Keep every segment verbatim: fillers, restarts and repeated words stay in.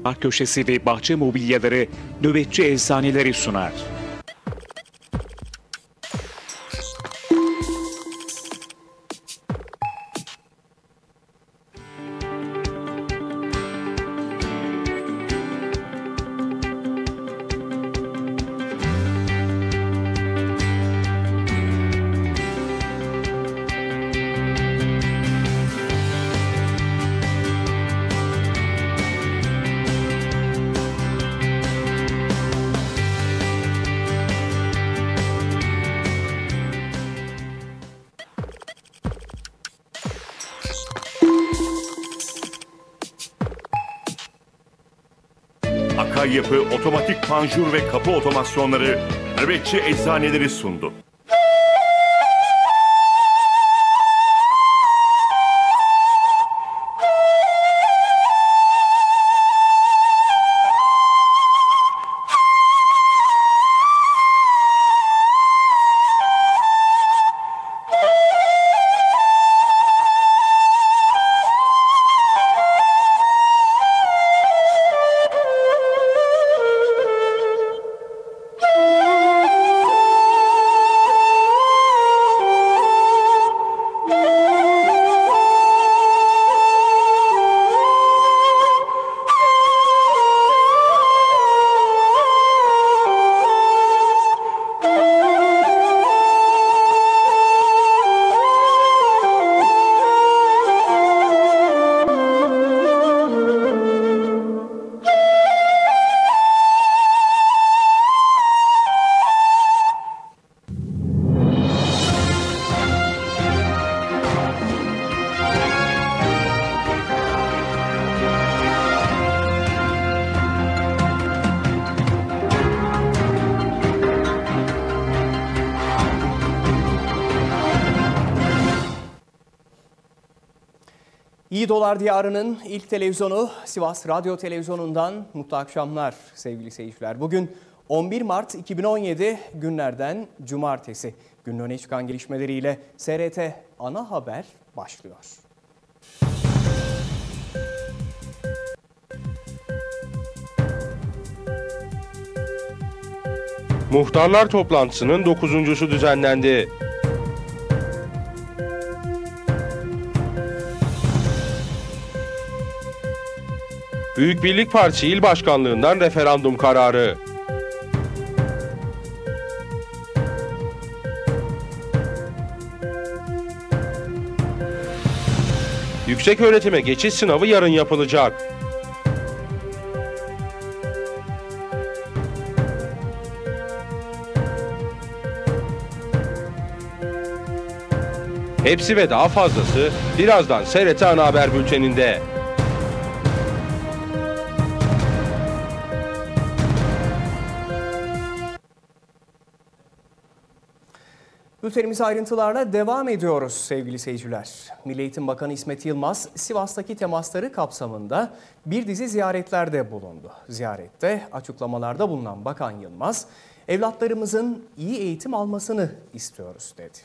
köşesi ve bahçe mobilyaları nöbetçi eczaneleri sunar. Akayyapı otomatik panjur ve kapı otomasyonları nöbetçi eczaneleri sundu. İyi Dolar Diyarı'nın ilk televizyonu Sivas Radyo Televizyonu'ndan mutlu akşamlar sevgili seyirciler. Bugün on bir Mart iki bin on yedi günlerden cumartesi. Günün öne çıkan gelişmeleriyle S R T Ana Haber başlıyor. Muhtarlar toplantısının dokuzuncusu düzenlendi. Büyük Birlik Partisi İl Başkanlığından referandum kararı. Yükseköğretime geçiş sınavı yarın yapılacak. Hepsi ve daha fazlası birazdan S R T Ana Haber Bülteni'nde. Bültenimize ayrıntılarla devam ediyoruz sevgili seyirciler. Milli Eğitim Bakanı İsmet Yılmaz, Sivas'taki temasları kapsamında bir dizi ziyaretlerde bulundu. Ziyarette açıklamalarda bulunan Bakan Yılmaz, evlatlarımızın iyi eğitim almasını istiyoruz dedi.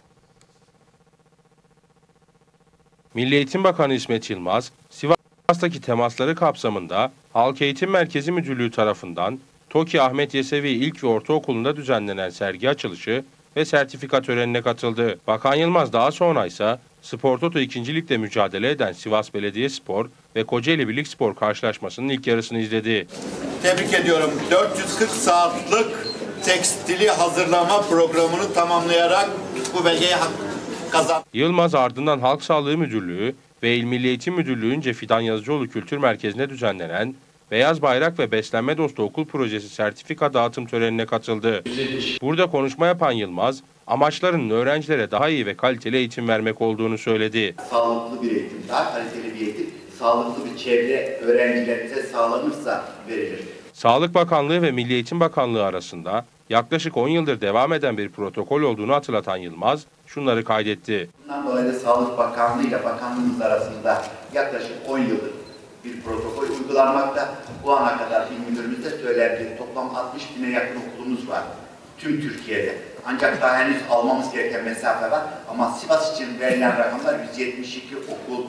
Milli Eğitim Bakanı İsmet Yılmaz, Sivas'taki temasları kapsamında Halk Eğitim Merkezi Müdürlüğü tarafından TOKİ Ahmet Yesevi İlk ve Ortaokulu'nda düzenlenen sergi açılışı ve sertifika törenine katıldı. Bakan Yılmaz daha sonra ise Spor Toto ikinci Lig'de mücadele eden Sivas Belediyespor ve Kocaeli Birlikspor karşılaşmasının ilk yarısını izledi. Tebrik ediyorum. dört yüz kırk saatlik tekstili hazırlama programını tamamlayarak bu belgeyi kazandı. Yılmaz ardından Halk Sağlığı Müdürlüğü ve İl Milli Eğitim Müdürlüğü'nce Fidan Yazıcıoğlu Kültür Merkezi'nde düzenlenen Beyaz Bayrak ve Beslenme Dostu Okul Projesi sertifika dağıtım törenine katıldı. Burada konuşma yapan Yılmaz, amaçlarının öğrencilere daha iyi ve kaliteli eğitim vermek olduğunu söyledi. Sağlıklı bir eğitim, daha kaliteli bir eğitim, sağlıklı bir çevre öğrencilerimize sağlanırsa verilir. Sağlık Bakanlığı ve Milli Eğitim Bakanlığı arasında yaklaşık on yıldır devam eden bir protokol olduğunu hatırlatan Yılmaz, şunları kaydetti. Bundan dolayı da Sağlık Bakanlığı ile Bakanlığımız arasında yaklaşık on yıldır bir protokol uygulanmakta. Bu ana kadar il müdürümüzde söylendi. Toplam altmış bine yakın okulumuz var tüm Türkiye'de. Ancak daha henüz almamız gereken mesafe var. Ama Sivas için verilen rakamlar yüz yetmiş iki okul e,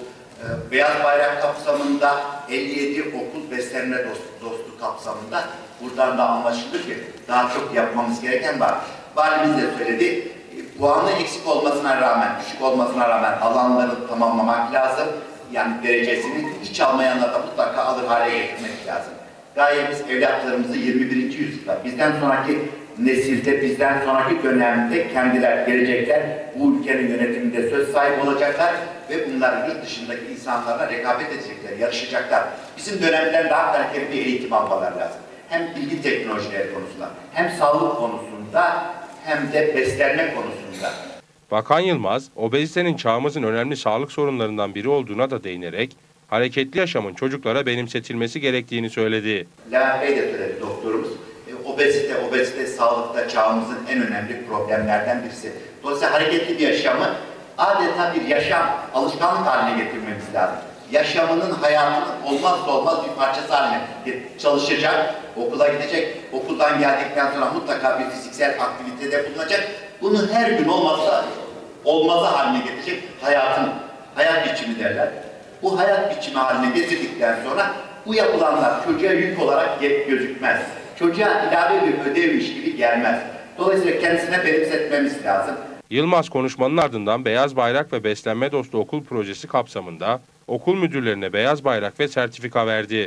Beyaz Bayrak kapsamında elli yedi okul beslenme dostu, dostu kapsamında buradan da anlaşılır ki daha çok yapmamız gereken var. Valimiz de söyledi, puanı eksik olmasına rağmen, düşük olmasına rağmen alanları tamamlamak lazım. Yani derecesini hiç almayanlar da mutlaka alır hale getirmek lazım. Gayemiz evlatlarımızı yirmi birinci yüzyılda, bizden sonraki nesilde, bizden sonraki dönemde kendiler gelecekler, bu ülkenin yönetiminde söz sahibi olacaklar ve bunlar yurt dışındaki insanlarla rekabet edecekler, yarışacaklar. Bizim dönemden daha kaliteli bir eğitim almaları lazım. Hem bilgi teknolojileri konusunda, hem sağlık konusunda, hem de beslenme konusunda. Bakan Yılmaz, obezitenin çağımızın önemli sağlık sorunlarından biri olduğuna da değinerek, hareketli yaşamın çocuklara benimsetilmesi gerektiğini söyledi. Levent Bey de söyledi doktorumuz. E, obezite, obezite sağlıkta çağımızın en önemli problemlerden birisi. Dolayısıyla hareketli bir yaşamı adeta bir yaşam, alışkanlık haline getirmemiz lazım. Yaşamının, hayatının olmazsa olmaz bir parçası haline çalışacak, okula gidecek, okuldan geldikten sonra mutlaka bir fiziksel aktivitede bulunacak. Bunu her gün olmazsa olmazı haline getirecek hayatın, hayat biçimi derler. Bu hayat biçimi haline getirdikten sonra bu yapılanlar çocuğa yük olarak gözükmez. Çocuğa ilave bir ödevmiş gibi gelmez. Dolayısıyla kendisine benimsetmemiz lazım. Yılmaz konuşmanın ardından Beyaz Bayrak ve Beslenme Dostu Okul projesi kapsamında okul müdürlerine beyaz bayrak ve sertifika verdi.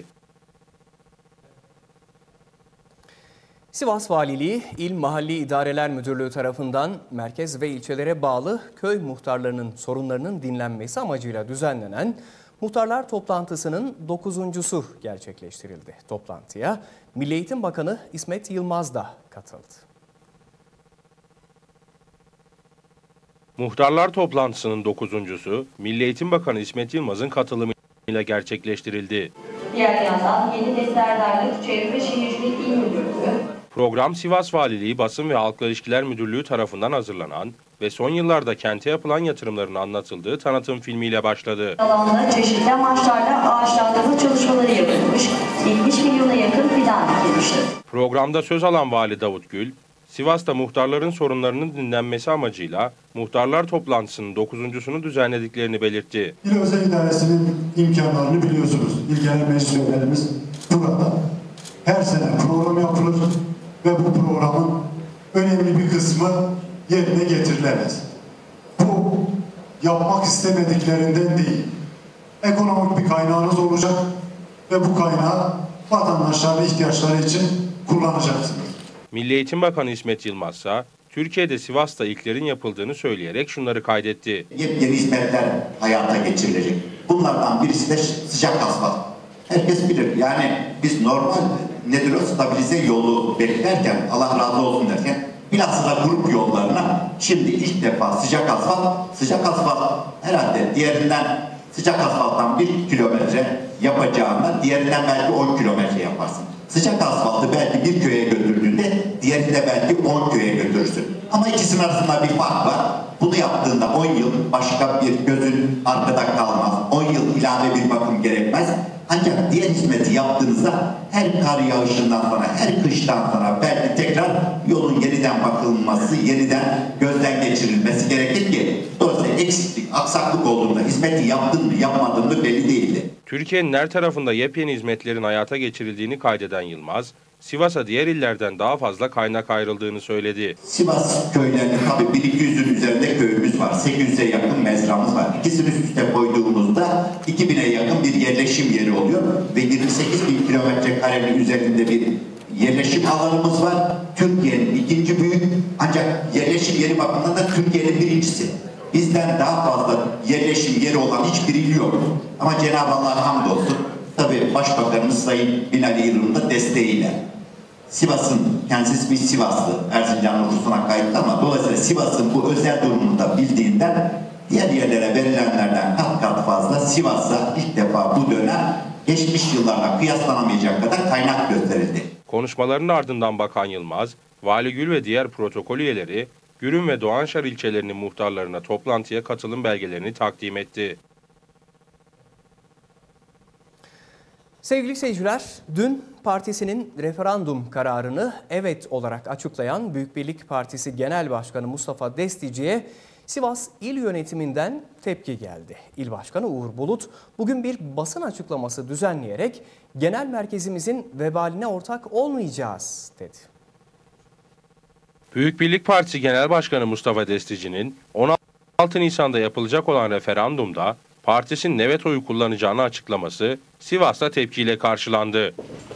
Sivas Valiliği, İl Mahalli İdareler Müdürlüğü tarafından merkez ve ilçelere bağlı köy muhtarlarının sorunlarının dinlenmesi amacıyla düzenlenen muhtarlar toplantısının dokuzuncusu gerçekleştirildi. Toplantıya Milli Eğitim Bakanı İsmet Yılmaz da katıldı. Muhtarlar toplantısının dokuzuncusu Milli Eğitim Bakanı İsmet Yılmaz'ın katılımıyla gerçekleştirildi. Diğer yandan Yeni Neslerdarlık Çevre ve Şehircilik İl Müdürlüğü. Program Sivas Valiliği Basın ve Halkla İlişkiler Müdürlüğü tarafından hazırlanan ve son yıllarda kente yapılan yatırımların anlatıldığı tanıtım filmiyle başladı. Alanda çeşitli amaçlarla ağaçlandırma çalışmaları yapılmış, yetmiş milyona yakın fidan dikilmiştir. Programda söz alan Vali Davut Gül, Sivas'ta muhtarların sorunlarının dinlenmesi amacıyla muhtarlar toplantısının dokuzuncusunu düzenlediklerini belirtti. İl Özel İdaresi'nin imkanlarını biliyorsunuz. İl Genel Meclis Üyelerimiz burada her sene program yapılır ve bu programın önemli bir kısmı yerine getirilemez. Bu yapmak istemediklerinden değil. Ekonomik bir kaynağınız olacak ve bu kaynağı vatandaşların ihtiyaçları için kullanacaksınız. Milli Eğitim Bakanı İsmet Yılmaz ise Türkiye'de Sivas'ta ilklerin yapıldığını söyleyerek şunları kaydetti. Yepyeni hizmetler hayata geçirilecek. Bunlardan birisi de sıcak asfalt. Herkes bilir. Yani biz normal nedir o stabilize yolu beklerken, Allah razı olsun derken bilhassa grup yollarına şimdi ilk defa sıcak asfalt, sıcak asfalt herhalde diğerinden sıcak asfalttan bir kilometre yapacağına diğerinden belki on kilometre yaparsın. Sıcak asfaltı belki bir köye götürdüğünde diğerinde belki on köye götürürsün. Ama ikisinin arasında bir fark var. Bunu yaptığında on yıl başka bir gözün arkada kalmaz. on yıl ilave bir bakım gerekmez. Ancak diğer hizmeti yaptığınızda her kar yağışından sonra, her kıştan sonra belki tekrar yolun yeniden bakılması, yeniden gözden geçirilmesi gerekir ki dolayısıyla eksiklik, aksaklık olduğunda hizmeti yaptın mı, yapmadın mı belli değildi. Türkiye'nin her tarafında yepyeni hizmetlerin hayata geçirildiğini kaydeden Yılmaz, Sivas'a diğer illerden daha fazla kaynak ayrıldığını söyledi. Sivas köylerinin tabii bin iki yüzün üzerinde köyümüz var. sekiz yüze yakın mezramız var. İkisini üst üste koyduğumuzda iki bine yakın bir yerleşim yeri oluyor. Ve yirmi sekiz bin kilometre karenin üzerinde bir yerleşim alanımız var. Türkiye'nin ikinci büyük ancak yerleşim yeri bakımından da Türkiye'nin birincisi. Bizden daha fazla yerleşim yeri olan hiçbir il yok. Ama Cenab-ı Allah'a hamdolsun. Tabii Başbakanımız Sayın Binali Yıldırım'ın da desteğiyle. Sivas'ın, kendisi bir Sivaslı, Erzincan nüfusuna kayıtlı ama dolayısıyla Sivas'ın bu özel durumunu da bildiğinden diğer yerlere verilenlerden kat kat fazla Sivas'a ilk defa bu dönem geçmiş yıllarla kıyaslanamayacak kadar kaynak gösterildi. Konuşmaların ardından Bakan Yılmaz, Vali Gül ve diğer protokol üyeleri Gürün ve Doğanşar ilçelerinin muhtarlarına toplantıya katılım belgelerini takdim etti. Sevgili seyirciler, dün partisinin referandum kararını evet olarak açıklayan Büyük Birlik Partisi Genel Başkanı Mustafa Destici'ye Sivas İl Yönetiminden tepki geldi. İl Başkanı Uğur Bulut bugün bir basın açıklaması düzenleyerek genel merkezimizin vebaline ortak olmayacağız dedi. Büyük Birlik Partisi Genel Başkanı Mustafa Destici'nin on altı Nisan'da yapılacak olan referandumda partisinin evet oyu kullanacağını açıklaması Sivas'ta tepkiyle karşılandı.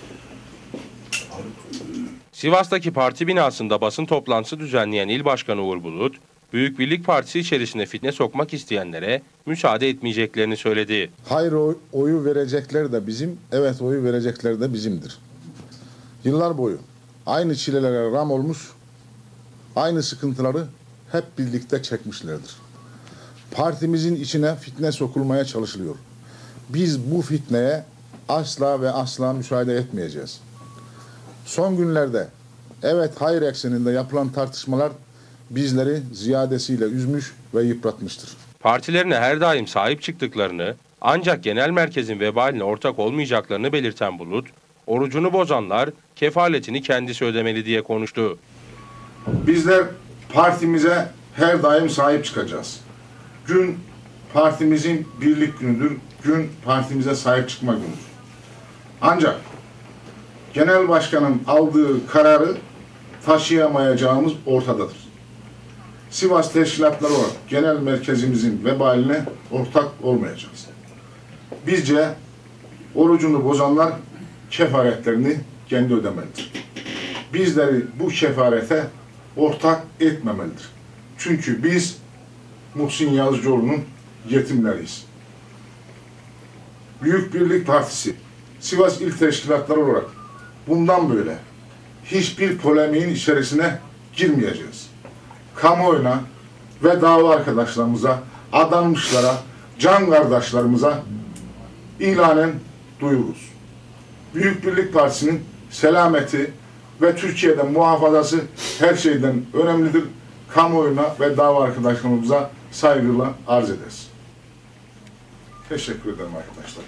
Sivas'taki parti binasında basın toplantısı düzenleyen İl Başkanı Uğur Bulut, Büyük Birlik Partisi içerisine fitne sokmak isteyenlere müsaade etmeyeceklerini söyledi. Hayır oyu verecekler de bizim, evet oyu verecekler de bizimdir. Yıllar boyu aynı çilelere ram olmuş, aynı sıkıntıları hep birlikte çekmişlerdir. Partimizin içine fitne sokulmaya çalışılıyor. Biz bu fitneye asla ve asla müsaade etmeyeceğiz. Son günlerde evet hayır ekseninde yapılan tartışmalar bizleri ziyadesiyle üzmüş ve yıpratmıştır. Partilerine her daim sahip çıktıklarını ancak genel merkezin vebaline ortak olmayacaklarını belirten Bulut, orucunu bozanlar kefaletini kendisi ödemeli diye konuştu. Bizler partimize her daim sahip çıkacağız. Gün partimizin birlik günüdür, gün partimize sahip çıkma günüdür. Ancak genel başkanın aldığı kararı taşıyamayacağımız ortadadır. Sivas teşkilatları olarak genel merkezimizin vebaline ortak olmayacağız. Bizce orucunu bozanlar kefaretlerini kendi ödemelidir. Bizleri bu kefarete ortak etmemelidir. Çünkü biz Muhsin Yazıcıoğlu'nun yetimleriyiz. Büyük Birlik Partisi, Sivas İl Teşkilatları olarak bundan böyle hiçbir polemiğin içerisine girmeyeceğiz. Kamuoyuna ve dava arkadaşlarımıza, adanmışlara, can kardeşlerimize ilanen duyururuz. Büyük Birlik Partisi'nin selameti ve Türkiye'de muhafazası her şeyden önemlidir. Kamuoyuna ve dava arkadaşlarımıza saygıyla arz ederiz. Teşekkür ederim arkadaşlar.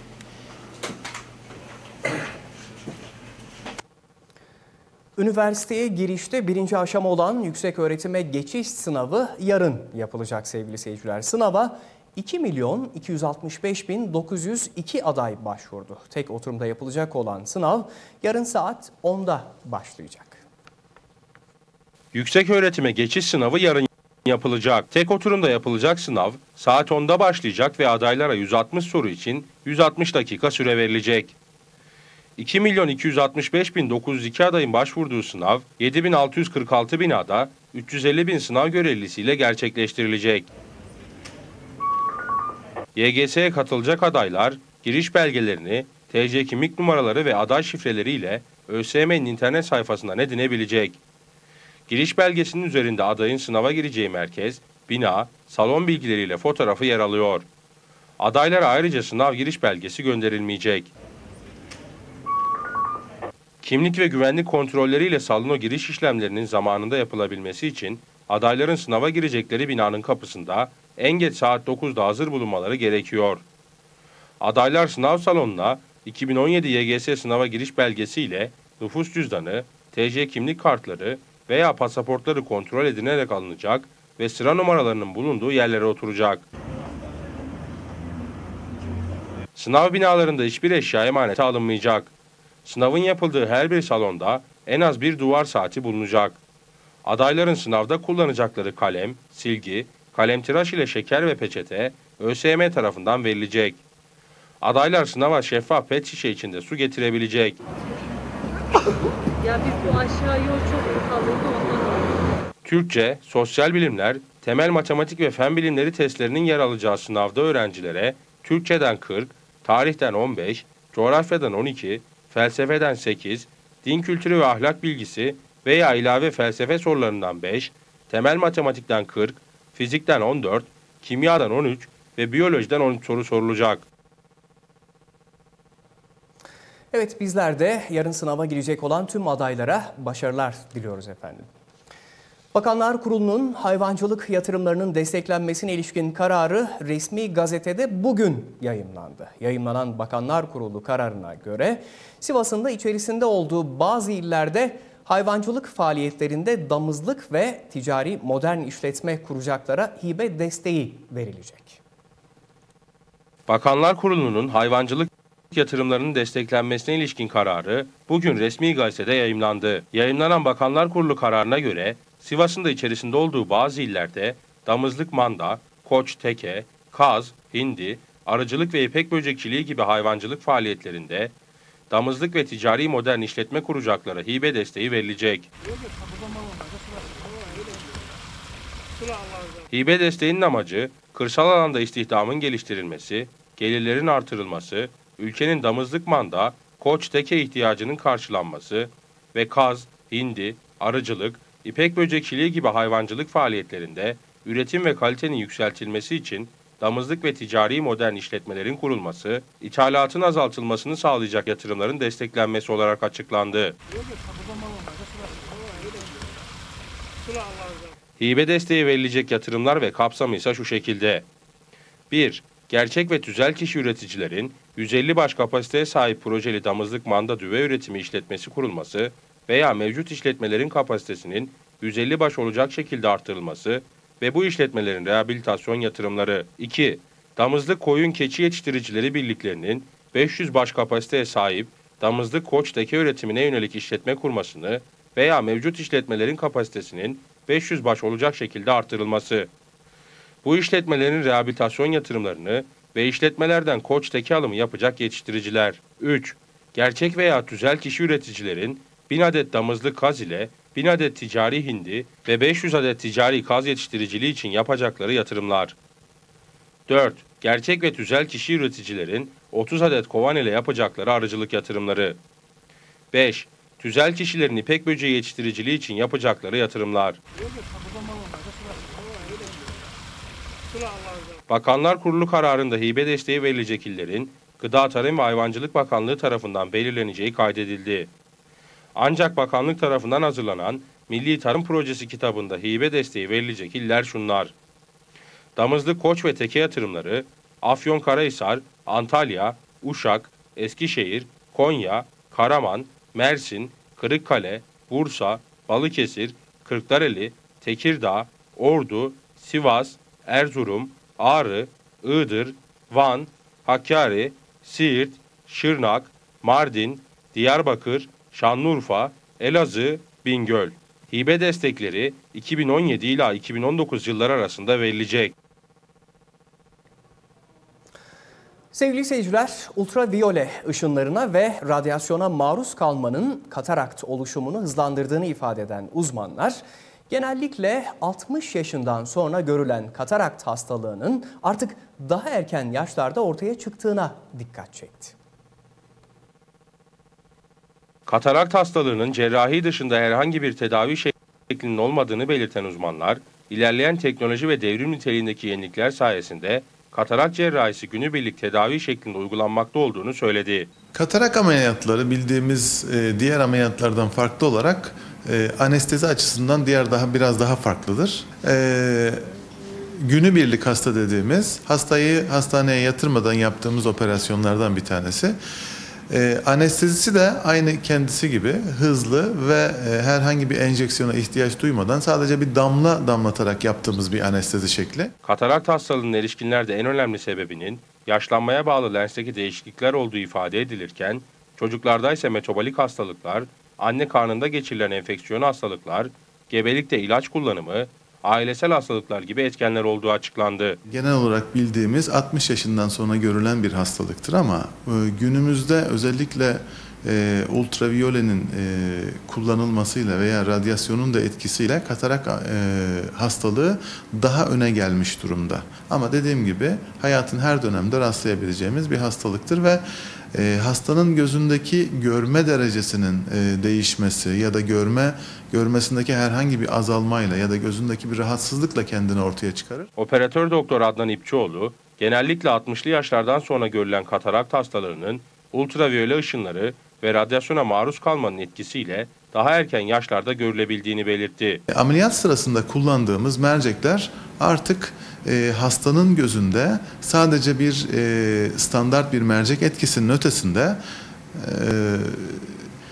Üniversiteye girişte birinci aşama olan yükseköğretime geçiş sınavı yarın yapılacak sevgili seyirciler. Sınava iki milyon iki yüz altmış beş bin dokuz yüz iki aday başvurdu. Tek oturumda yapılacak olan sınav yarın saat onda başlayacak. Yükseköğretime geçiş sınavı yarın yapılacak. Tek oturumda yapılacak sınav saat onda başlayacak ve adaylara yüz altmış soru için yüz altmış dakika süre verilecek. iki milyon iki yüz altmış beş bin dokuz yüz iki adayın başvurduğu sınav yedi bin altı yüz kırk altı binada üç yüz elli bin sınav görevlisiyle gerçekleştirilecek. Y G S'ye katılacak adaylar giriş belgelerini, T C kimlik numaraları ve aday şifreleriyle ÖSYM'nin internet sayfasından edinebilecek. Giriş belgesinin üzerinde adayın sınava gireceği merkez, bina, salon bilgileriyle fotoğrafı yer alıyor. Adaylara ayrıca sınav giriş belgesi gönderilmeyecek. Kimlik ve güvenlik kontrolleriyle salona giriş işlemlerinin zamanında yapılabilmesi için adayların sınava girecekleri binanın kapısında en geç saat dokuzda hazır bulunmaları gerekiyor. Adaylar sınav salonuna iki bin on yedi Y G S sınava giriş belgesiyle nüfus cüzdanı, T C kimlik kartları veya pasaportları kontrol edilerek alınacak ve sıra numaralarının bulunduğu yerlere oturacak. Sınav binalarında hiçbir eşya emanete alınmayacak. Sınavın yapıldığı her bir salonda en az bir duvar saati bulunacak. Adayların sınavda kullanacakları kalem, silgi, kalemtıraş ile şeker ve peçete ÖSYM tarafından verilecek. Adaylar sınava şeffaf pet şişe içinde su getirebilecek. Ya biz bu aşağı yol çok kalıydı ondan oldu. Türkçe, sosyal bilimler, temel matematik ve fen bilimleri testlerinin yer alacağı sınavda öğrencilere Türkçeden kırk, tarihten on beş, coğrafyadan on iki, felsefeden sekiz, din kültürü ve ahlak bilgisi veya ilave felsefe sorularından beş, temel matematikten kırk, fizikten on dört, kimyadan on üç ve biyolojiden on üç soru sorulacak. Evet, bizler de yarın sınava girecek olan tüm adaylara başarılar diliyoruz efendim. Bakanlar Kurulu'nun hayvancılık yatırımlarının desteklenmesine ilişkin kararı resmi gazetede bugün yayımlandı. Yayımlanan Bakanlar Kurulu kararına göre Sivas'ın da içerisinde olduğu bazı illerde Hayvancılık faaliyetlerinde damızlık ve ticari modern işletme kuracaklara hibe desteği verilecek. Bakanlar Kurulu'nun hayvancılık yatırımlarının desteklenmesine ilişkin kararı bugün resmi gazetede yayımlandı. Yayımlanan Bakanlar Kurulu kararına göre Sivas'ın da içerisinde olduğu bazı illerde damızlık manda, koç teke, kaz, hindi, arıcılık ve ipek böcekçiliği gibi hayvancılık faaliyetlerinde damızlık ve ticari modern işletme kuracaklara hibe desteği verilecek. Hibe desteğinin amacı kırsal alanda istihdamın geliştirilmesi, gelirlerin artırılması, ülkenin damızlık manda, koç teke ihtiyacının karşılanması ve kaz, hindi, arıcılık, ipek böcekçiliği gibi hayvancılık faaliyetlerinde üretim ve kalitenin yükseltilmesi için damızlık ve ticari modern işletmelerin kurulması, ithalatın azaltılmasını sağlayacak yatırımların desteklenmesi olarak açıklandı. Hibe desteği verilecek yatırımlar ve kapsamı ise şu şekilde. bir. Gerçek ve tüzel kişi üreticilerin yüz elli baş kapasiteye sahip projeli damızlık manda düve üretimi işletmesi kurulması veya mevcut işletmelerin kapasitesinin yüz elli baş olacak şekilde artırılması ve bu işletmelerin rehabilitasyon yatırımları. iki. Damızlık koyun keçi yetiştiricileri birliklerinin beş yüz baş kapasiteye sahip damızlık koç teke üretimine yönelik işletme kurmasını veya mevcut işletmelerin kapasitesinin beş yüz baş olacak şekilde artırılması. Bu işletmelerin rehabilitasyon yatırımlarını ve işletmelerden koç teke alımı yapacak yetiştiriciler. üç. Gerçek veya tüzel kişi üreticilerin bin adet damızlık kaz ile bin adet ticari hindi ve beş yüz adet ticari kaz yetiştiriciliği için yapacakları yatırımlar. dört. Gerçek ve tüzel kişi üreticilerin otuz adet kovan ile yapacakları arıcılık yatırımları. beş. Tüzel kişilerin ipek böceği yetiştiriciliği için yapacakları yatırımlar. Bakanlar Kurulu kararında hibe desteği verilecek illerin Gıda Tarım ve Hayvancılık Bakanlığı tarafından belirleneceği kaydedildi. Ancak bakanlık tarafından hazırlanan Milli Tarım Projesi kitabında hibe desteği verilecek iller şunlar: damızlık koç ve teke yatırımları Afyonkarahisar, Antalya, Uşak, Eskişehir, Konya, Karaman, Mersin, Kırıkkale, Bursa, Balıkesir, Kırklareli, Tekirdağ, Ordu, Sivas, Erzurum, Ağrı, Iğdır, Van, Hakkari, Siirt, Şırnak, Mardin, Diyarbakır, Şanlıurfa, Elazığ, Bingöl. Hibe destekleri iki bin on yedi ila iki bin on dokuz yılları arasında verilecek. Sevgili seyirciler, ultraviyole ışınlarına ve radyasyona maruz kalmanın katarakt oluşumunu hızlandırdığını ifade eden uzmanlar, genellikle altmış yaşından sonra görülen katarakt hastalığının artık daha erken yaşlarda ortaya çıktığına dikkat çekti. Katarakt hastalığının cerrahi dışında herhangi bir tedavi şeklinin olmadığını belirten uzmanlar, ilerleyen teknoloji ve devrim niteliğindeki yenilikler sayesinde katarakt cerrahisi günübirlik tedavi şeklinde uygulanmakta olduğunu söyledi. Katarak ameliyatları bildiğimiz e, diğer ameliyatlardan farklı olarak e, anestezi açısından diğer daha biraz daha farklıdır. E, günübirlik hasta dediğimiz hastayı hastaneye yatırmadan yaptığımız operasyonlardan bir tanesi. E, anestezisi de aynı kendisi gibi hızlı ve e, herhangi bir enjeksiyona ihtiyaç duymadan sadece bir damla damlatarak yaptığımız bir anestezi şekli. Katarakt hastalığının erişkinlerde en önemli sebebinin yaşlanmaya bağlı lensteki değişiklikler olduğu ifade edilirken, çocuklarda ise metabolik hastalıklar, anne karnında geçirilen enfeksiyonlu hastalıklar, gebelikte ilaç kullanımı, ailesel hastalıklar gibi etkenler olduğu açıklandı. Genel olarak bildiğimiz altmış yaşından sonra görülen bir hastalıktır ama e, günümüzde özellikle e, ultraviyolenin e, kullanılmasıyla veya radyasyonun da etkisiyle katarak e, hastalığı daha öne gelmiş durumda. Ama dediğim gibi hayatın her dönemde rastlayabileceğimiz bir hastalıktır ve E, hastanın gözündeki görme derecesinin e, değişmesi ya da görme görmesindeki herhangi bir azalmayla ya da gözündeki bir rahatsızlıkla kendini ortaya çıkarır. Operatör doktor Adnan İpçioğlu, genellikle altmışlı yaşlardan sonra görülen katarakt hastalarının ultraviyole ışınları ve radyasyona maruz kalmanın etkisiyle daha erken yaşlarda görülebildiğini belirtti. E, ameliyat sırasında kullandığımız mercekler artık e, hastanın gözünde sadece bir e, standart bir mercek etkisinin ötesinde e,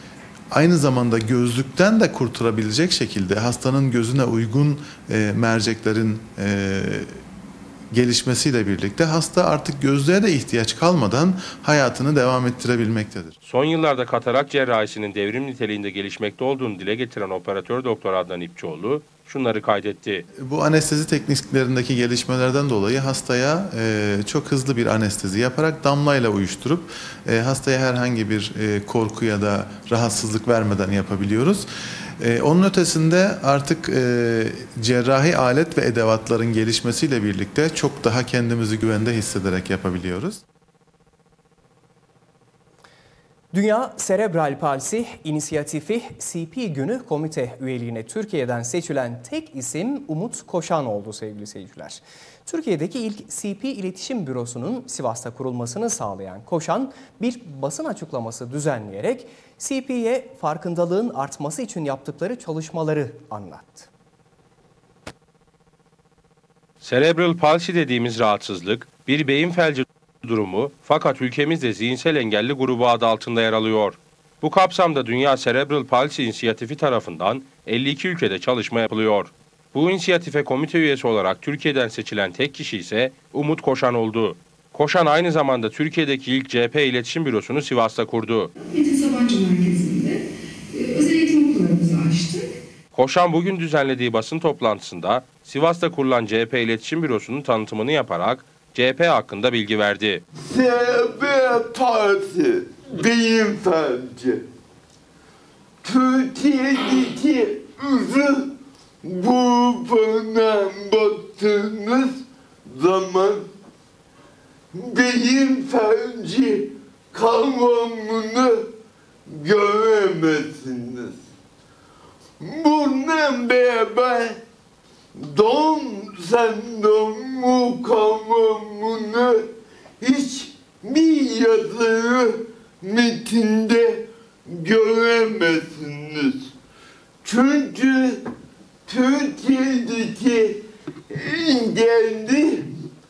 aynı zamanda gözlükten de kurtarabilecek şekilde hastanın gözüne uygun e, merceklerin e, gelişmesiyle birlikte hasta artık gözlüğe de ihtiyaç kalmadan hayatını devam ettirebilmektedir. Son yıllarda katarak cerrahisinin devrim niteliğinde gelişmekte olduğunu dile getiren operatör doktor Adnan İpçioğlu şunları kaydetti. Bu anestezi tekniklerindeki gelişmelerden dolayı hastaya e, çok hızlı bir anestezi yaparak damlayla uyuşturup e, hastaya herhangi bir e, korku ya da rahatsızlık vermeden yapabiliyoruz. Ee, onun ötesinde artık e, cerrahi alet ve edevatların gelişmesiyle birlikte çok daha kendimizi güvende hissederek yapabiliyoruz. Dünya Serebral Palsi İnisiyatifi C P Günü komite üyeliğine Türkiye'den seçilen tek isim Umut Koşan oldu sevgili seyirciler. Türkiye'deki ilk C P İletişim Bürosu'nun Sivas'ta kurulmasını sağlayan Koşan bir basın açıklaması düzenleyerek C P'ye farkındalığın artması için yaptıkları çalışmaları anlattı. Cerebral palsy dediğimiz rahatsızlık bir beyin felci durumu fakat ülkemizde zihinsel engelli grubu adı altında yer alıyor. Bu kapsamda Dünya Cerebral Palsy İnisiyatifi tarafından elli iki ülkede çalışma yapılıyor. Bu inisiyatife komite üyesi olarak Türkiye'den seçilen tek kişi ise Umut Koşan oldu. Koşan aynı zamanda Türkiye'deki ilk C H P İletişim Bürosu'nu Sivas'ta kurdu. Metin Sabancı Merkezi'nde özel eğitim okullarımızı açtık. Koşan bugün düzenlediği basın toplantısında Sivas'ta kurulan C H P İletişim Bürosu'nun tanıtımını yaparak C H P hakkında bilgi verdi. Cerebral palsy, beyin felci. Türkiye'deki uzun grubuna baktığınız zaman beyin felci kavramını göremezsiniz. Bununla beraber Down sendromu kavramını hiçbir yazılı metinde göremezsiniz. Çünkü Türkiye'deki engelli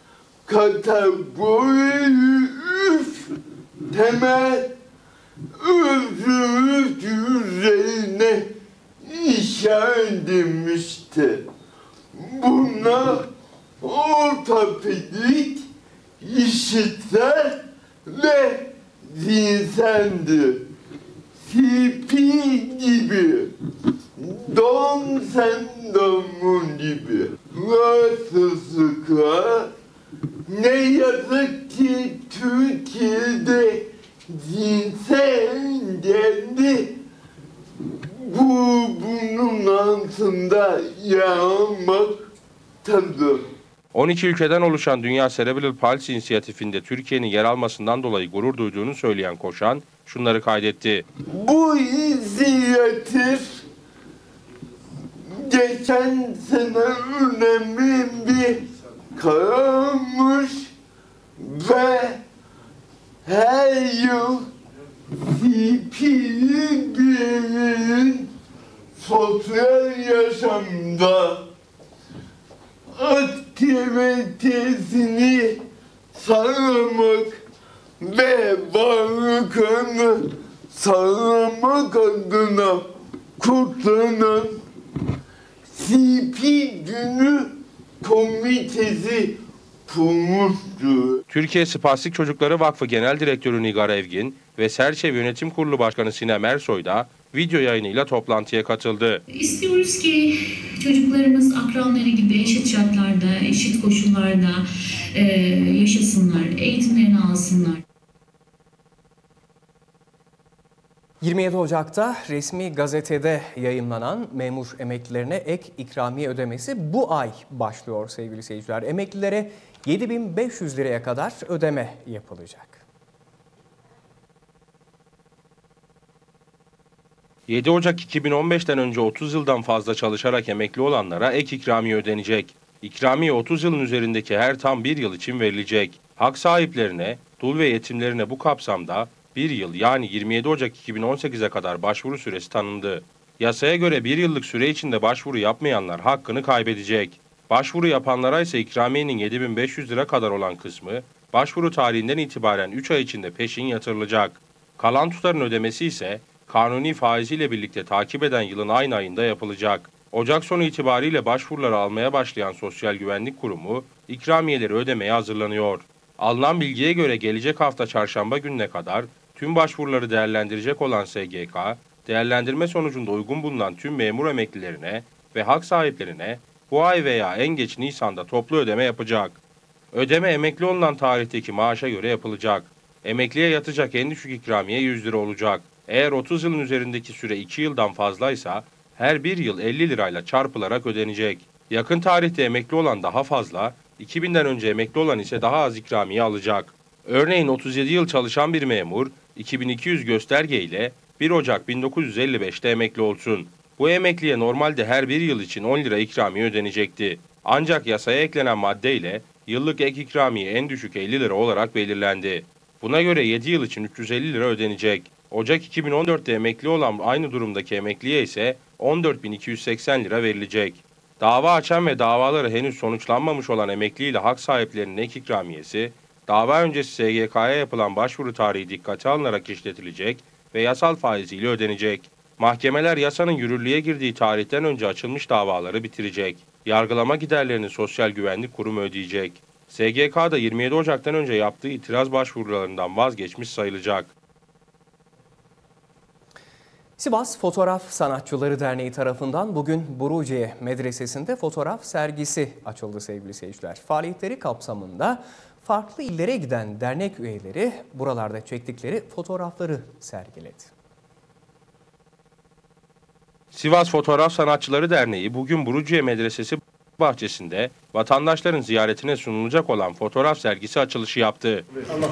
kategori üç temel özgürlük üzerine işaret edilmiştir. Bunlar ortopedik, işitsel ve zihinseldir. C P gibi, Down sendromu gibi rahatsızlıklar ne yazık ki Türkiye'de zihinsel engelli grubunun altında yer almaktadır. on iki ülkeden oluşan Dünya Cerebral Palsy İnisiyatifi'nde Türkiye'nin yer almasından dolayı gurur duyduğunu söyleyen Koşan şunları kaydetti. Bu inisiyatif geçen sene önemli bir kararmış ve her yıl C P'li bireylerin sosyal yaşamda aktivitesini sağlamak ve varlıklarını sağlamak adına kutlanan C P Günü Komitesi kurmuştur. Türkiye Spastik Çocukları Vakfı Genel Direktörü Nigar Evgin ve Serçev Yönetim Kurulu Başkanı Sinem Ersoy da video yayınıyla toplantıya katıldı. İstiyoruz ki çocuklarımız akranları gibi eşit şartlarda, eşit koşullarda e, yaşasınlar, eğitimlerini alsınlar. yirmi yedi Ocak'ta resmi gazetede yayımlanan memur emeklilerine ek ikramiye ödemesi bu ay başlıyor sevgili seyirciler. Emeklilere yedi bin beş yüz liraya kadar ödeme yapılacak. yedi Ocak iki bin on beşten önce otuz yıldan fazla çalışarak emekli olanlara ek ikramiye ödenecek. İkramiye otuz yılın üzerindeki her tam bir yıl için verilecek. Hak sahiplerine, dul ve yetimlerine bu kapsamda bir yıl yani yirmi yedi Ocak iki bin on sekize kadar başvuru süresi tanındı. Yasaya göre bir yıllık süre içinde başvuru yapmayanlar hakkını kaybedecek. Başvuru yapanlara ise ikramiyenin yedi bin beş yüz lira kadar olan kısmı başvuru tarihinden itibaren üç ay içinde peşin yatırılacak. Kalan tutarın ödemesi ise kanuni faiziyle birlikte takip eden yılın aynı ayında yapılacak. Ocak sonu itibariyle başvuruları almaya başlayan Sosyal Güvenlik Kurumu ikramiyeleri ödemeye hazırlanıyor. Alınan bilgiye göre gelecek hafta çarşamba gününe kadar tüm başvuruları değerlendirecek olan S G K, değerlendirme sonucunda uygun bulunan tüm memur emeklilerine ve hak sahiplerine bu ay veya en geç Nisan'da toplu ödeme yapacak. Ödeme emekli olunan tarihteki maaşa göre yapılacak. Emekliye yatacak en düşük ikramiye yüz lira olacak. Eğer otuz yılın üzerindeki süre iki yıldan fazlaysa her bir yıl elli lirayla çarpılarak ödenecek. Yakın tarihte emekli olan daha fazla, iki binden önce emekli olan ise daha az ikramiye alacak. Örneğin otuz yedi yıl çalışan bir memur iki bin iki yüz gösterge ile bir Ocak bin dokuz yüz elli beş'te emekli olsun. Bu emekliye normalde her bir yıl için on lira ikramiye ödenecekti. Ancak yasaya eklenen maddeyle yıllık ek ikramiye en düşük elli lira olarak belirlendi. Buna göre yedi yıl için üç yüz elli lira ödenecek. Ocak iki bin on dört'te emekli olan aynı durumdaki emekliye ise on dört bin iki yüz seksen lira verilecek. Dava açan ve davaları henüz sonuçlanmamış olan emekli ile hak sahiplerinin ek ikramiyesi, dava öncesi S G K'ya yapılan başvuru tarihi dikkate alınarak işletilecek ve yasal faiziyle ödenecek. Mahkemeler yasanın yürürlüğe girdiği tarihten önce açılmış davaları bitirecek. Yargılama giderlerini Sosyal Güvenlik Kurumu ödeyecek. S G K'da yirmi yedi Ocak'tan önce yaptığı itiraz başvurularından vazgeçmiş sayılacak. Sivas Fotoğraf Sanatçıları Derneği tarafından bugün Buruciye Medresesi'nde fotoğraf sergisi açıldı sevgili seyirciler. Faaliyetleri kapsamında farklı illere giden dernek üyeleri buralarda çektikleri fotoğrafları sergiledi. Sivas Fotoğraf Sanatçıları Derneği bugün Buruciye Medresesi bahçesinde vatandaşların ziyaretine sunulacak olan fotoğraf sergisi açılışı yaptı.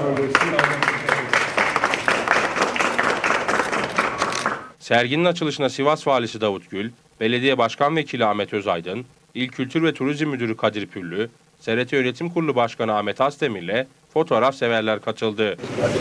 Serginin açılışına Sivas Valisi Davut Gül, Belediye Başkan Vekili Ahmet Özaydın, İl Kültür ve Turizm Müdürü Kadir Püllü, S R T Yönetim Kurulu Başkanı Ahmet Asdemir ile fotoğraf severler katıldı.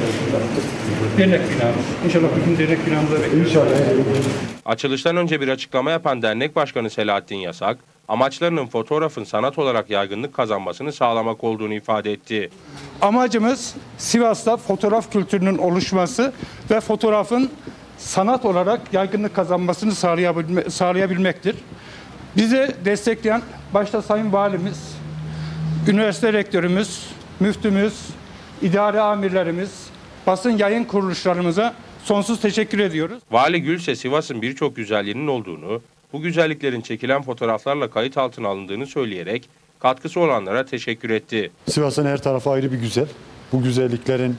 Dernek binamız. İnşallah bugün dernek binamıza bekliyoruz. Açılıştan önce bir açıklama yapan Dernek Başkanı Selahattin Yasak, amaçlarının fotoğrafın sanat olarak yaygınlık kazanmasını sağlamak olduğunu ifade etti. Amacımız Sivas'ta fotoğraf kültürünün oluşması ve fotoğrafın sanat olarak yaygınlık kazanmasını sağlayabilme, sağlayabilmektir. Bizi destekleyen başta Sayın Valimiz, üniversite rektörümüz, müftümüz, idare amirlerimiz, basın yayın kuruluşlarımıza sonsuz teşekkür ediyoruz. Vali Gülse Sivas'ın birçok güzelliğinin olduğunu, bu güzelliklerin çekilen fotoğraflarla kayıt altına alındığını söyleyerek katkısı olanlara teşekkür etti. Sivas'ın her tarafı ayrı bir güzel. Bu güzelliklerin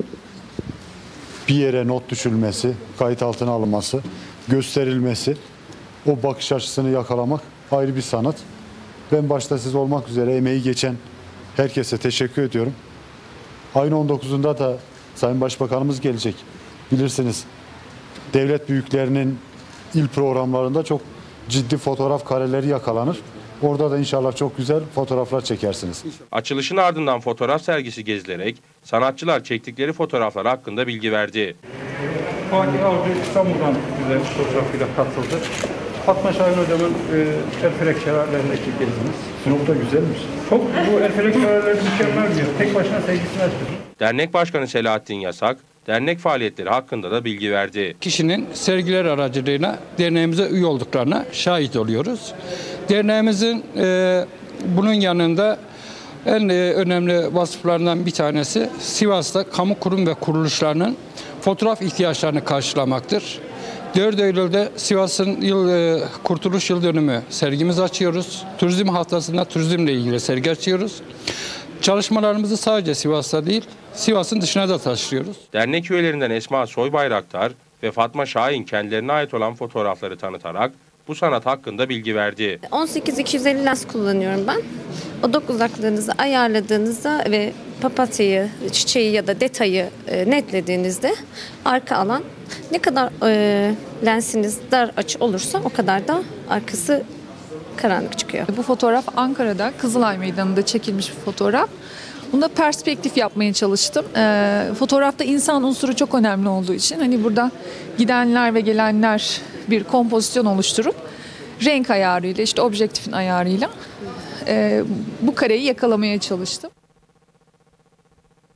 bir yere not düşülmesi, kayıt altına alınması, gösterilmesi, o bakış açısını yakalamak ayrı bir sanat. Ben başta siz olmak üzere emeği geçen herkese teşekkür ediyorum. Ayın on dokuzunda da Sayın Başbakanımız gelecek. Bilirsiniz, devlet büyüklerinin il programlarında çok ciddi fotoğraf kareleri yakalanır. Orada da inşallah çok güzel fotoğraflar çekersiniz. Açılışın ardından fotoğraf sergisi gezilerek sanatçılar çektikleri fotoğraflar hakkında bilgi verdi. Fatih Avcı İstanbul'dan bize fotoğrafıyla katıldı. Fatma Şahin Hocam'ın e, Erfelek Şelalelerindeki gezimiz. Sinop'ta güzelmiş. Çok, bu Erfelek Şelaleleri mükemmel bir yer. Tek başına sergisini açtı. Dernek Başkanı Selahattin Yasak, dernek faaliyetleri hakkında da bilgi verdi. Kişinin sergiler aracılığıyla derneğimize üye olduklarına şahit oluyoruz. Derneğimizin e, bunun yanında en e, önemli vasıflarından bir tanesi Sivas'ta kamu kurum ve kuruluşlarının fotoğraf ihtiyaçlarını karşılamaktır. dört Eylül'de Sivas'ın yıl, e, Kurtuluş Yıl Dönümü sergimizi açıyoruz. Turizm haftasında turizmle ilgili sergi açıyoruz. Çalışmalarımızı sadece Sivas'ta değil, Sivas'ın dışına da taşıyoruz. Dernek üyelerinden Esma Soybayraktar ve Fatma Şahin kendilerine ait olan fotoğrafları tanıtarak bu sanat hakkında bilgi verdi. on sekiz iki yüz elli lens kullanıyorum ben. Odak uzaklığınızı ayarladığınızda ve papatyayı, çiçeği ya da detayı e, netlediğinizde arka alan ne kadar e, lensiniz dar açı olursa o kadar da arkası karanlık çıkıyor. Bu fotoğraf Ankara'da Kızılay Meydanı'nda çekilmiş bir fotoğraf. Bunda perspektif yapmaya çalıştım. E, fotoğrafta insan unsuru çok önemli olduğu için hani burada gidenler ve gelenler bir kompozisyon oluşturup renk ayarıyla, işte objektifin ayarıyla e, bu kareyi yakalamaya çalıştım.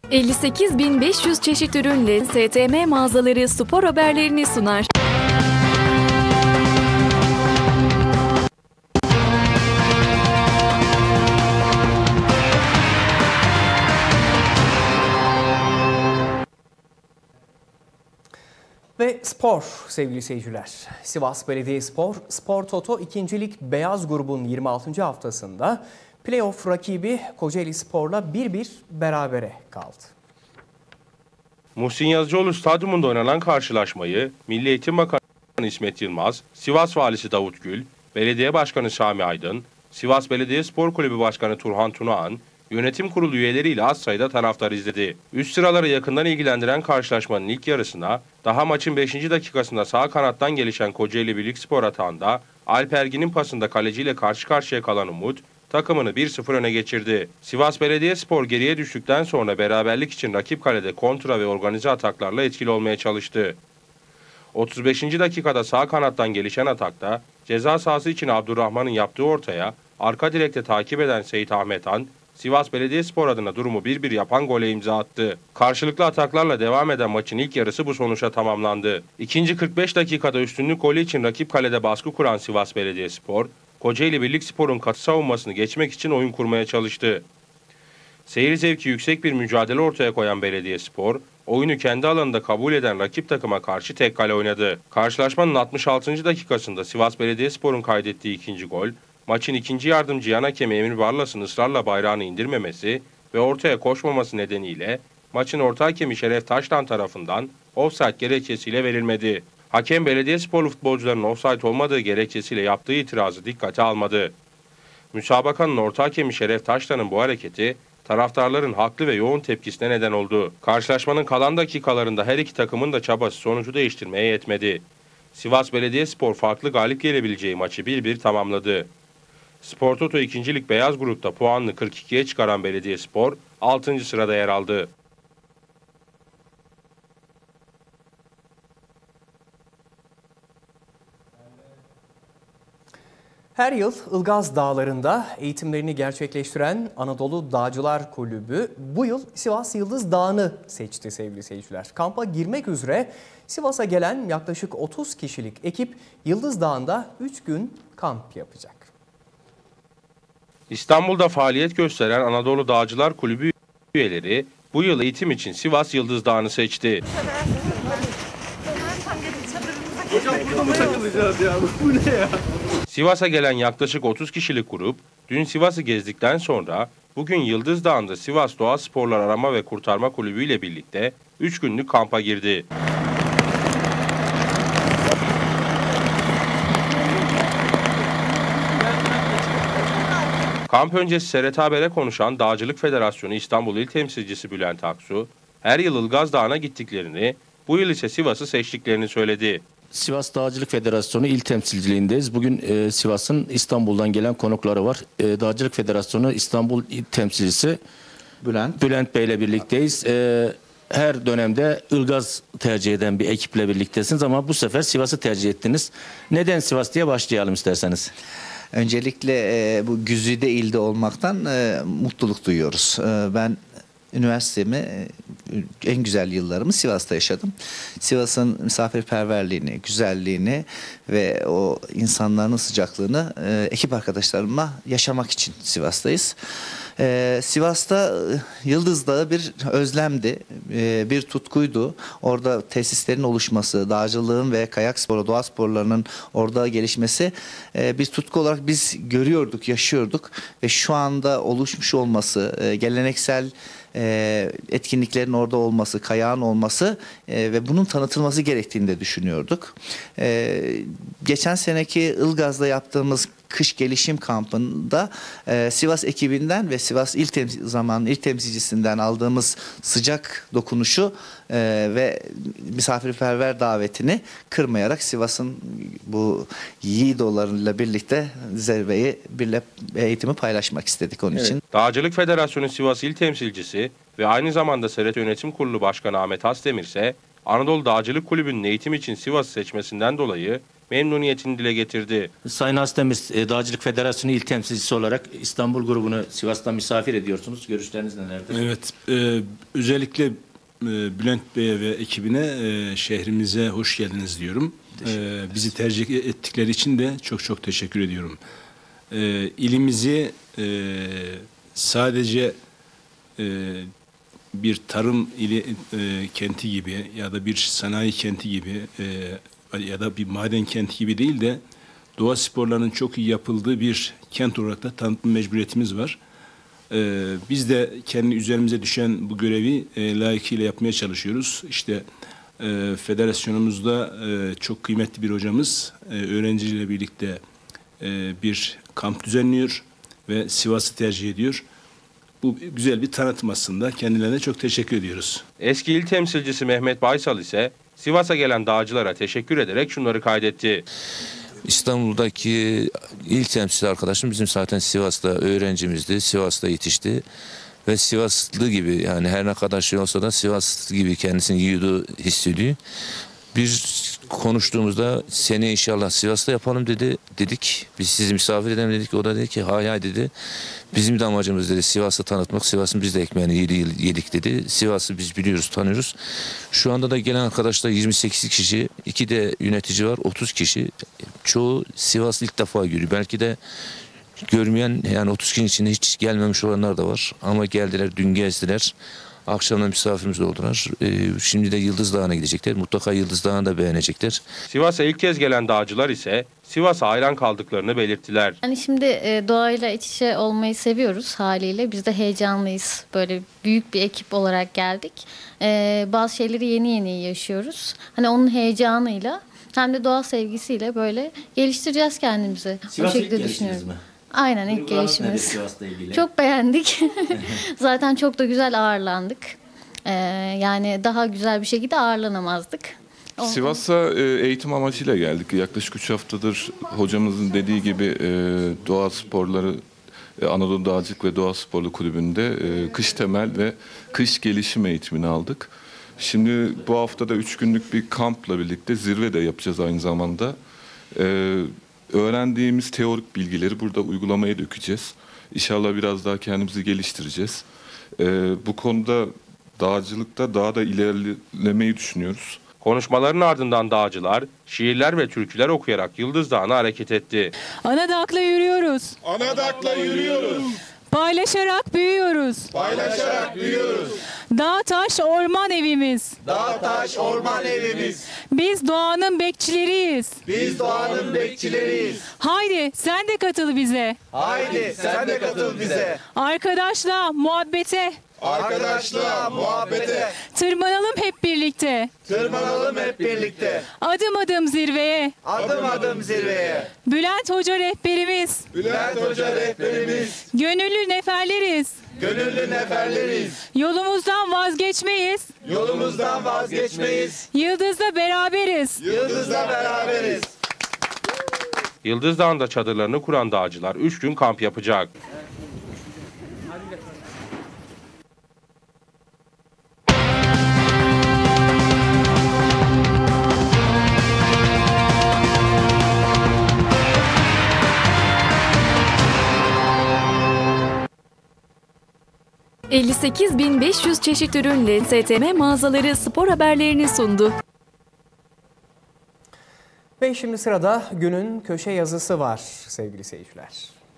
elli sekiz bin beş yüz çeşit ürünle S T M mağazaları spor haberlerini sunar. Ve spor sevgili seyirciler. Sivas Belediyespor, Spor Toto ikincilik Beyaz grubun yirmi altıncı haftasında playoff rakibi Kocaeli Spor'la bir bir berabere kaldı. Muhsin Yazıcıoğlu Stadyumunda oynanan karşılaşmayı Milli Eğitim Bakanı İsmet Yılmaz, Sivas Valisi Davut Gül, Belediye Başkanı Sami Aydın, Sivas Belediye Spor Kulübü Başkanı Turhan Tunağan, yönetim kurulu üyeleriyle az sayıda taraftar izledi. Üst sıraları yakından ilgilendiren karşılaşmanın ilk yarısına daha maçın beşinci dakikasında sağ kanattan gelişen Kocaeli Birlikspor atağında Alp Ergin'in pasında kaleciyle karşı karşıya kalan Umut takımını bir sıfır öne geçirdi. Sivas Belediyespor geriye düştükten sonra beraberlik için rakip kalede kontra ve organize ataklarla etkili olmaya çalıştı. otuz beşinci dakikada sağ kanattan gelişen atakta ceza sahası için Abdurrahman'ın yaptığı ortaya arka direkte takip eden Seyit Ahmet Han, Sivas Belediyespor adına durumu bir bir yapan gole imza attı. Karşılıklı ataklarla devam eden maçın ilk yarısı bu sonuçla tamamlandı. İkinci kırk beş dakikada üstünlük golü için rakip kalede baskı kuran Sivas Belediyespor, Kocaeli Birlikspor'un katı savunmasını geçmek için oyun kurmaya çalıştı. Seyir zevki yüksek bir mücadele ortaya koyan Belediyespor, oyunu kendi alanında kabul eden rakip takıma karşı tek kale oynadı. Karşılaşmanın altmış altıncı dakikasında Sivas Belediyespor'un kaydettiği ikinci gol, maçın ikinci yardımcı yan hakemi Emir Barlas'ın ısrarla bayrağını indirmemesi ve ortaya koşmaması nedeniyle maçın orta hakemi Şeref Taştan tarafından ofsayt gerekçesiyle verilmedi. Hakem Belediyesporlu futbolcuların ofsayt olmadığı gerekçesiyle yaptığı itirazı dikkate almadı. Müsabakanın orta hakemi Şeref Taştan'ın bu hareketi taraftarların haklı ve yoğun tepkisine neden oldu. Karşılaşmanın kalan dakikalarında her iki takımın da çabası sonucu değiştirmeye yetmedi. Sivas Belediyespor farklı galip gelebileceği maçı bir bir tamamladı. Spor Toto ikincilik Beyaz grupta puanını kırk ikiye çıkaran Belediyespor altıncı sırada yer aldı. Her yıl Ilgaz Dağları'nda eğitimlerini gerçekleştiren Anadolu Dağcılar Kulübü bu yıl Sivas Yıldız Dağı'nı seçti sevgili seyirciler. Kampa girmek üzere Sivas'a gelen yaklaşık otuz kişilik ekip Yıldız Dağı'nda üç gün kamp yapacak. İstanbul'da faaliyet gösteren Anadolu Dağcılar Kulübü üyeleri bu yıl eğitim için Sivas Yıldız Dağı'nı seçti. Hocam burada mı takılacağız ya? Bu ne ya? Sivas'a gelen yaklaşık otuz kişilik grup dün Sivas'ı gezdikten sonra bugün Yıldız Dağı'nda Sivas Doğa Sporlar Arama ve Kurtarma Kulübü ile birlikte üç günlük kampa girdi. Kamp öncesi S R T Haber'e konuşan Dağcılık Federasyonu İstanbul İl Temsilcisi Bülent Aksu, her yıl Ilgaz Dağı'na gittiklerini, bu yıl ise Sivas'ı seçtiklerini söyledi. Sivas Dağcılık Federasyonu İl Temsilciliğindeyiz. Bugün e, Sivas'ın İstanbul'dan gelen konukları var. E, Dağcılık Federasyonu İstanbul İl Temsilcisi Bülent, Bülent Bey ile birlikteyiz. E, her dönemde Ilgaz tercih eden bir ekiple birliktesiniz ama bu sefer Sivas'ı tercih ettiniz. Neden Sivas diye başlayalım isterseniz. Öncelikle e, bu güzide ilde olmaktan e, mutluluk duyuyoruz. E, ben üniversitemi, e, en güzel yıllarımı Sivas'ta yaşadım. Sivas'ın misafirperverliğini, güzelliğini ve o insanların sıcaklığını e, ekip arkadaşlarımla yaşamak için Sivas'tayız. Ee, Sivas'ta Yıldız Dağı bir özlemdi, ee, bir tutkuydu. Orada tesislerin oluşması, dağcılığın ve kayak sporu, doğa sporlarının orada gelişmesi e, bir tutku olarak biz görüyorduk, yaşıyorduk. Ve şu anda oluşmuş olması, e, geleneksel e, etkinliklerin orada olması, kayağın olması e, ve bunun tanıtılması gerektiğini de düşünüyorduk. E, geçen seneki Ilgaz'da yaptığımız kış gelişim kampında e, Sivas ekibinden ve Sivas il temsil zamanın il temsilcisinden aldığımız sıcak dokunuşu e, ve misafirperver davetini kırmayarak Sivas'ın bu yiğidolarıyla birlikte zirveyi, birle eğitimi paylaşmak istedik onun evet. için. Dağcılık Federasyonu Sivas İl Temsilcisi ve aynı zamanda S R T Yönetim Kurulu Başkanı Ahmet Hasdemir ise Anadolu Dağcılık Kulübü'nün eğitim için Sivas'ı seçmesinden dolayı memnuniyetini dile getirdi. Sayın Hastamız Dağcılık Federasyonu il temsilcisi olarak İstanbul grubunu Sivas'ta misafir ediyorsunuz. Görüşleriniz nelerdir? Evet, e, özellikle e, Bülent Bey'e ve ekibine e, şehrimize hoş geldiniz diyorum. E, bizi tercih ettikleri için de çok çok teşekkür ediyorum. E, ilimizi e, sadece e, bir tarım ili e, kenti gibi ya da bir sanayi kenti gibi e, ya da bir maden kenti gibi değil de doğa sporlarının çok iyi yapıldığı bir kent olarak da tanıtma mecburiyetimiz var. E, biz de kendi üzerimize düşen bu görevi e, layıkıyla yapmaya çalışıyoruz. İşte e, federasyonumuzda e, çok kıymetli bir hocamız e, öğrenciyle birlikte e, bir kamp düzenliyor ve Sivas'ı tercih ediyor. Bu güzel bir tanıtım aslında. Kendilerine çok teşekkür ediyoruz. Eski il temsilcisi Mehmet Baysal ise Sivas'a gelen dağcılara teşekkür ederek şunları kaydetti. İstanbul'daki il temsilcisi arkadaşım bizim zaten Sivas'ta öğrencimizdi. Sivas'ta yetişti. Ve Sivaslı gibi, yani her ne kadar şey olsa da Sivaslı gibi kendisini yiyordu, hissediyor. Bir konuştuğumuzda seni inşallah Sivas'ta yapalım dedi. Dedik biz sizi misafir edelim dedik. O da dedi ki hay hay dedi. Bizim de amacımız dedi Sivas'ı tanıtmak. Sivas'ın biz de ekmeğini yedik dedi. Sivas'ı biz biliyoruz, tanıyoruz. Şu anda da gelen arkadaşlar yirmi sekiz kişi, iki de yönetici var, otuz kişi. Çoğu Sivas'ı ilk defa görüyor. Belki de görmeyen, yani otuz kişinin içinde hiç gelmemiş olanlar da var. Ama geldiler, dün gezdiler. Akşamda misafirimiz oldular. Ee, şimdi de Yıldız Dağı'na gidecekler. Mutlaka Yıldız Dağı'nı da beğenecekler. Sivas'a ilk kez gelen dağcılar ise Sivas'a hayran kaldıklarını belirttiler. Yani şimdi e, doğayla iç içe olmayı seviyoruz haliyle. Biz de heyecanlıyız. Böyle büyük bir ekip olarak geldik. E, bazı şeyleri yeni yeni yaşıyoruz. Hani onun heyecanıyla hem de doğa sevgisiyle böyle geliştireceğiz kendimizi. Sivas'a ilk gelişiniz mi? Aynen, ilk gelişimiz. Çok beğendik. Zaten çok da güzel ağırlandık. Ee, yani daha güzel bir şekilde ağırlanamazdık. Sivas'a eğitim amacıyla geldik. Yaklaşık üç haftadır hocamızın dediği gibi doğa sporları Anadolu Dağcılık ve Doğa Sporlu Kulübü'nde kış temel ve kış gelişim eğitimini aldık. Şimdi bu haftada üç günlük bir kampla birlikte zirve de yapacağız aynı zamanda. Öğrendiğimiz teorik bilgileri burada uygulamaya dökeceğiz. İnşallah biraz daha kendimizi geliştireceğiz. Ee, bu konuda dağcılıkta daha da ilerlemeyi düşünüyoruz. Konuşmaların ardından dağcılar şiirler ve türküler okuyarak Yıldız Dağı'na hareket etti. Anadak'la yürüyoruz. Anadak'la yürüyoruz. Paylaşarak büyüyoruz. Paylaşarak büyüyoruz. Dağ taş orman evimiz. Dağ taş orman evimiz. Biz doğanın bekçileriyiz. Biz doğanın bekçileriyiz. Haydi sen de katıl bize. Haydi sen de katıl bize. Arkadaşla muhabbete. Arkadaşla muhabbete. Tırmanalım hep birlikte. Tırmanalım hep birlikte. Adım adım zirveye. Adım adım zirveye. Bülent Hoca rehberimiz. Bülent Hoca rehberimiz. Gönüllü neferleriz. Gönüllü neferleriz. Yolumuzdan vazgeçmeyiz. Yolumuzdan vazgeçmeyiz. Yıldız'la beraberiz. Yıldız'la beraberiz. Yıldız Dağı'nda çadırlarını kuran dağcılar üç gün kamp yapacak. elli sekiz bin beş yüz çeşit ürünle S T M mağazaları spor haberlerini sundu. Ve şimdi sırada günün köşe yazısı var sevgili seyirciler.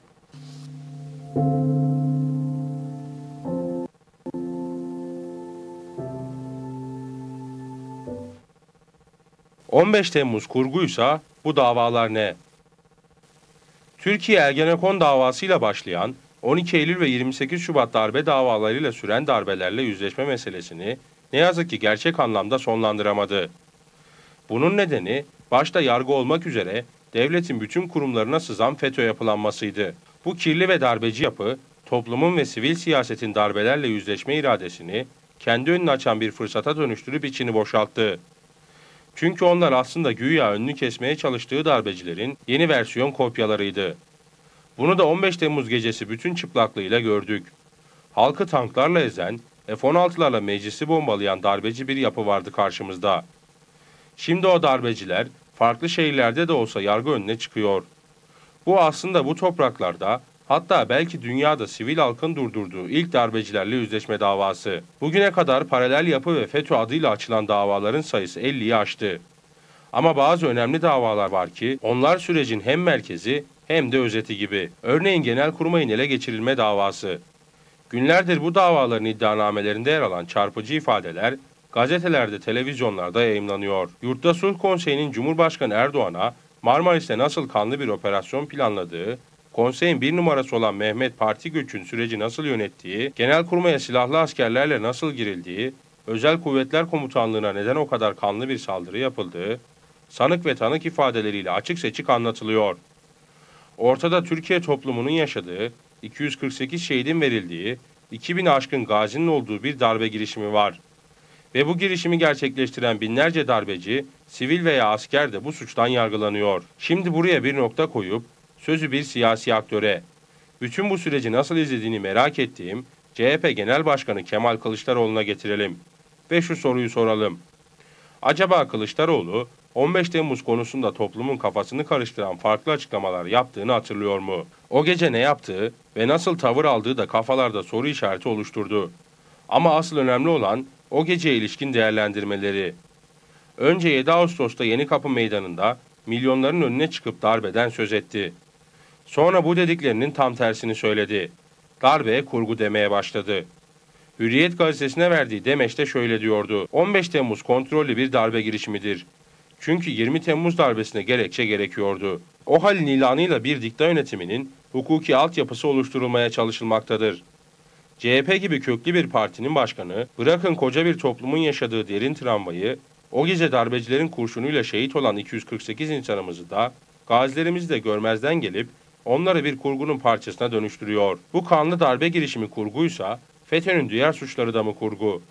on beş Temmuz kurguysa bu davalar ne? Türkiye Ergenekon davasıyla başlayan on iki Eylül ve yirmi sekiz Şubat darbe davalarıyla süren darbelerle yüzleşme meselesini ne yazık ki gerçek anlamda sonlandıramadı. Bunun nedeni başta yargı olmak üzere devletin bütün kurumlarına sızan FETÖ yapılanmasıydı. Bu kirli ve darbeci yapı toplumun ve sivil siyasetin darbelerle yüzleşme iradesini kendi önünü açan bir fırsata dönüştürüp içini boşalttı. Çünkü onlar aslında güya önünü kesmeye çalıştığı darbecilerin yeni versiyon kopyalarıydı. Bunu da on beş Temmuz gecesi bütün çıplaklığıyla gördük. Halkı tanklarla ezen, F on altılarla meclisi bombalayan darbeci bir yapı vardı karşımızda. Şimdi o darbeciler farklı şehirlerde de olsa yargı önüne çıkıyor. Bu aslında bu topraklarda, hatta belki dünyada sivil halkın durdurduğu ilk darbecilerle yüzleşme davası. Bugüne kadar paralel yapı ve FETÖ adıyla açılan davaların sayısı elliyi aştı. Ama bazı önemli davalar var ki onlar sürecin hem merkezi hem de özeti gibi. Örneğin Genelkurmay'ın ele geçirilme davası. Günlerdir bu davaların iddianamelerinde yer alan çarpıcı ifadeler gazetelerde, televizyonlarda yayımlanıyor. Yurtta Sulh Konseyi'nin Cumhurbaşkanı Erdoğan'a Marmaris'te nasıl kanlı bir operasyon planladığı, konseyin bir numarası olan Mehmet Parti Göç'ün süreci nasıl yönettiği, Genelkurmay'a silahlı askerlerle nasıl girildiği, Özel Kuvvetler Komutanlığı'na neden o kadar kanlı bir saldırı yapıldığı, sanık ve tanık ifadeleriyle açık seçik anlatılıyor. Ortada Türkiye toplumunun yaşadığı, iki yüz kırk sekiz şehidin verildiği, iki bini aşkın gazinin olduğu bir darbe girişimi var. Ve bu girişimi gerçekleştiren binlerce darbeci, sivil veya asker de bu suçtan yargılanıyor. Şimdi buraya bir nokta koyup, sözü bir siyasi aktöre, bütün bu süreci nasıl izlediğini merak ettiğim C H P Genel Başkanı Kemal Kılıçdaroğlu'na getirelim. Ve şu soruyu soralım. Acaba Kılıçdaroğlu, on beş Temmuz konusunda toplumun kafasını karıştıran farklı açıklamalar yaptığını hatırlıyor mu? O gece ne yaptığı ve nasıl tavır aldığı da kafalarda soru işareti oluşturdu. Ama asıl önemli olan o geceye ilişkin değerlendirmeleri. Önce yedi Ağustos'ta Yenikapı Meydanı'nda milyonların önüne çıkıp darbeden söz etti. Sonra bu dediklerinin tam tersini söyledi. Darbeye kurgu demeye başladı. Hürriyet gazetesine verdiği demeçte şöyle diyordu. on beş Temmuz kontrollü bir darbe girişimidir. Çünkü yirmi Temmuz darbesine gerekçe gerekiyordu. O halin ilanıyla bir dikta yönetiminin hukuki altyapısı oluşturulmaya çalışılmaktadır. C H P gibi köklü bir partinin başkanı, bırakın koca bir toplumun yaşadığı derin travmayı, o gece darbecilerin kurşunuyla şehit olan iki yüz kırk sekiz insanımızı da, gazilerimizi de görmezden gelip, onları bir kurgunun parçasına dönüştürüyor. Bu kanlı darbe girişimi kurguysa, FETÖ'nün diğer suçları da mı kurgu?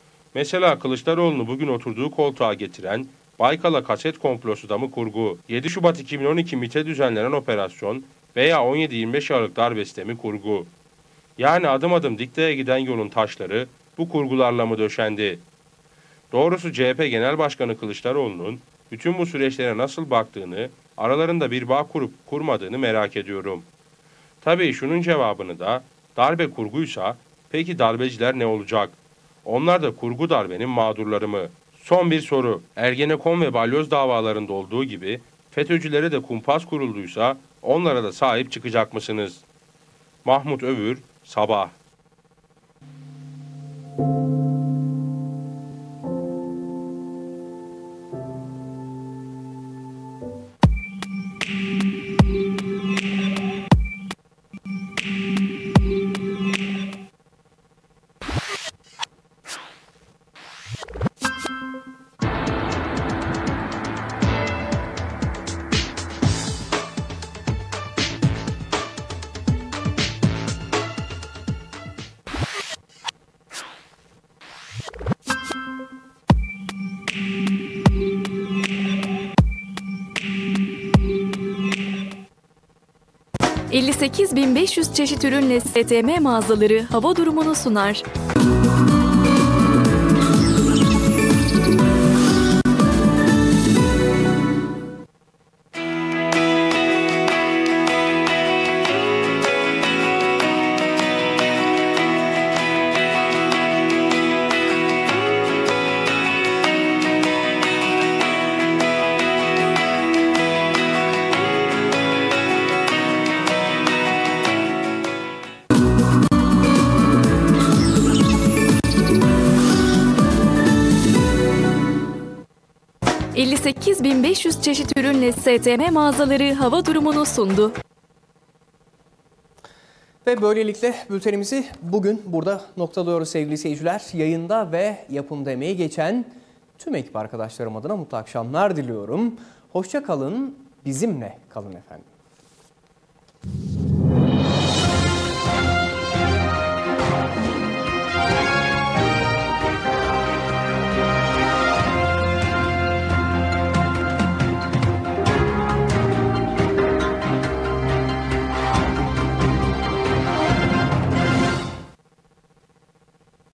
Mesela Kılıçdaroğlu'nu bugün oturduğu koltuğa getiren Baykal'a kaset komplosu da mı kurgu? yedi Şubat iki bin on iki MİT'e düzenlenen operasyon veya on yedi yirmi beş Aralık darbesi de mi kurgu? Yani adım adım dikteye giden yolun taşları bu kurgularla mı döşendi? Doğrusu C H P Genel Başkanı Kılıçdaroğlu'nun bütün bu süreçlere nasıl baktığını, aralarında bir bağ kurup kurmadığını merak ediyorum. Tabii şunun cevabını da, darbe kurguysa peki darbeciler ne olacak? Onlar da kurgu darbenin mağdurları mı? Son bir soru. Ergenekon ve balyoz davalarında olduğu gibi FETÖ'cülere de kumpas kurulduysa onlara da sahip çıkacak mısınız? Mahmut Övür, Sabah. elli sekiz bin beş yüz çeşit ürünle S T M mağazaları hava durumunu sunar. elli sekiz bin beş yüz çeşit ürünle S T M mağazaları hava durumunu sundu. Ve böylelikle bültenimizi bugün burada noktalıyoruz sevgili seyirciler. Yayında ve yapımda emeği geçen tüm ekip arkadaşlarım adına mutlu akşamlar diliyorum. Hoşça kalın, bizimle kalın efendim.